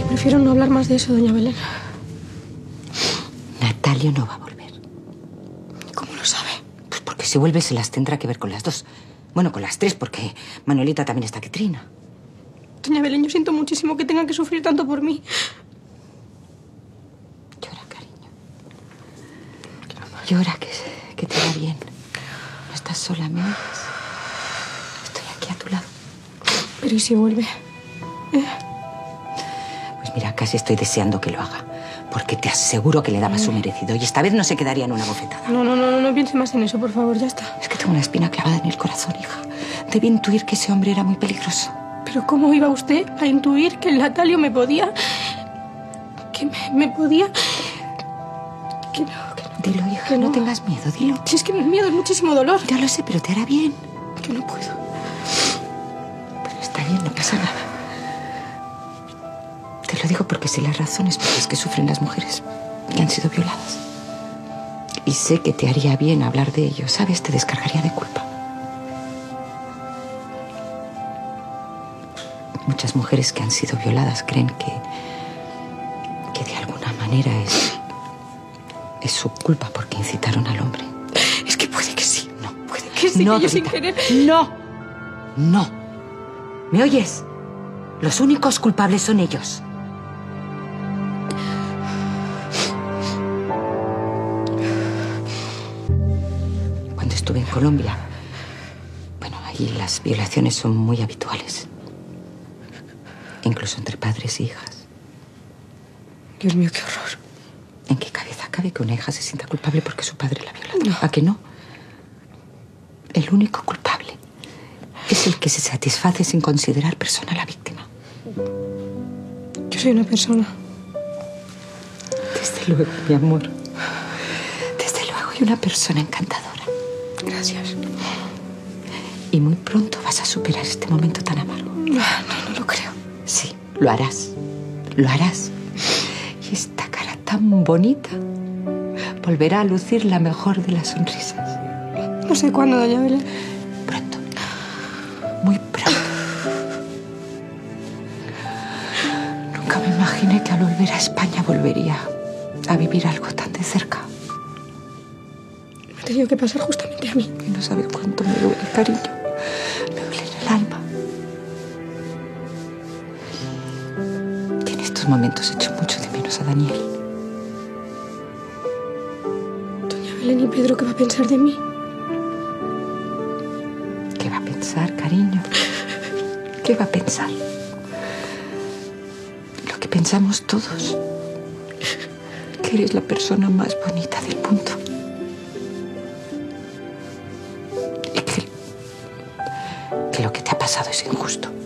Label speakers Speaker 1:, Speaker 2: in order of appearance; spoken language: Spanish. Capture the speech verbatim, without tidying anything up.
Speaker 1: prefiero no hablar más de eso, doña Belén.
Speaker 2: Natalio no va a volver.
Speaker 1: ¿Cómo lo sabe?
Speaker 2: Pues porque si vuelve se las tendrá que ver con las dos. Bueno, con las tres, porque Manuelita también está que trina.
Speaker 1: Doña Belén, yo siento muchísimo que tenga que sufrir tanto por mí.
Speaker 2: Llora, cariño. Llora, que, que te va bien. No estás sola, ¿me oyes? Estoy aquí a tu lado.
Speaker 1: Pero ¿y si vuelve? ¿Eh?
Speaker 2: Pues mira, casi estoy deseando que lo haga. Porque te aseguro que le daba su merecido. Y esta vez no se quedaría en una bofetada.
Speaker 1: No, no, no, no, no piense más en eso, por favor, ya está.
Speaker 2: Es que tengo una espina clavada en el corazón, hija. Debí intuir que ese hombre era muy peligroso.
Speaker 1: Pero ¿cómo iba usted a intuir que el Natalio me podía... que me, me podía... que no, que no...
Speaker 2: Dilo, hija,
Speaker 1: que
Speaker 2: no.
Speaker 1: no
Speaker 2: tengas miedo, dilo.
Speaker 1: Si es que no es miedo, es muchísimo dolor.
Speaker 2: Ya lo sé, pero te hará bien.
Speaker 1: Que no puedo.
Speaker 2: Pero está bien, no pasa nada. Te lo digo porque sé las razones por las que sufren las mujeres que han sido violadas. Y sé que te haría bien hablar de ello, ¿sabes? Te descargaría de culpa. Muchas mujeres que han sido violadas creen que, que de alguna manera es, es su culpa porque incitaron al hombre.
Speaker 1: Es que puede que sí.
Speaker 2: No,
Speaker 1: Puede que sí,
Speaker 2: no,
Speaker 1: que yo sin
Speaker 2: Rita,
Speaker 1: querer...
Speaker 2: No, no. ¿Me oyes? Los únicos culpables son ellos. Cuando estuve en Colombia, bueno, ahí las violaciones son muy habituales. Incluso entre padres e hijas.
Speaker 1: Dios mío, qué horror.
Speaker 2: ¿En qué cabeza cabe que una hija se sienta culpable porque su padre la viola?
Speaker 1: No.
Speaker 2: ¿A que no? El único culpable es el que se satisface sin considerar persona a la víctima.
Speaker 1: Yo soy una persona.
Speaker 2: Desde luego, mi amor. Desde luego, y una persona encantadora.
Speaker 1: Gracias.
Speaker 2: Y muy pronto vas a superar este momento tan amargo.
Speaker 1: No, no, no lo creo.
Speaker 2: Sí, lo harás. Lo harás. Y esta cara tan bonita volverá a lucir la mejor de las sonrisas.
Speaker 1: No sé cuándo, doña Belén.
Speaker 2: Pronto. Muy pronto. Nunca me imaginé que al volver a España volvería a vivir algo tan de cerca.
Speaker 1: Me ha tenido que pasar justamente a mí.
Speaker 2: Y no sabe cuánto me duele, cariño. Me duele en el alma. Que en estos momentos echo mucho de menos a Daniel.
Speaker 1: Doña Belén, ¿y Pedro qué va a pensar de mí?
Speaker 2: ¿Qué va a pensar, cariño? ¿Qué va a pensar? Lo que pensamos todos. Que eres la persona más bonita del mundo. Y que, que lo que te ha pasado es injusto.